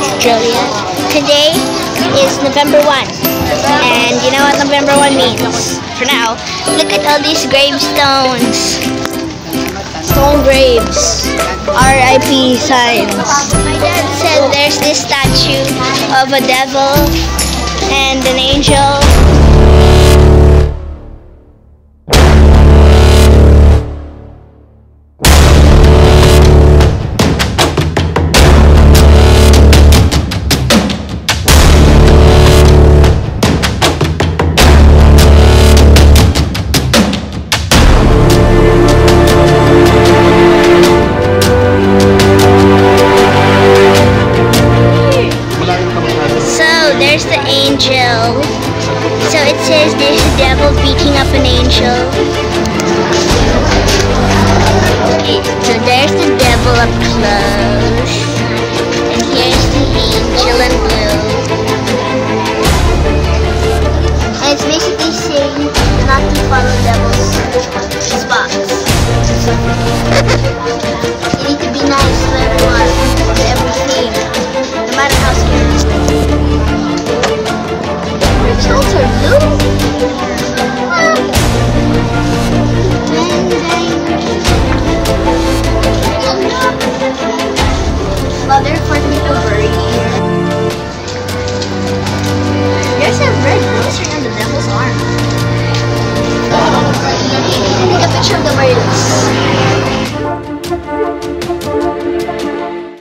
ChatTimeWithJulia. Today is November 1, and you know what November 1 means. For now, look at all these gravestones. Stone graves. R.I.P. signs. My dad said there's this statue of a devil and an angel. There's the angel. So it says there's a devil beating up an angel. Okay, so there's the devil up close. And here's the angel and